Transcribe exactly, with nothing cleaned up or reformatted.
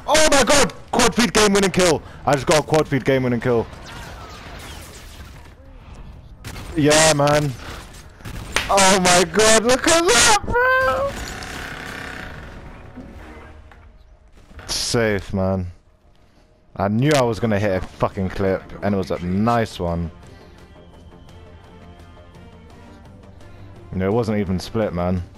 Oh my god! Quad feed game winning kill. I just got a quad feed game winning kill. Yeah, man. Oh my god, look at that, bro! Safe, man. I knew I was gonna hit a fucking clip, and it was a nice one. You know, it wasn't even split, man.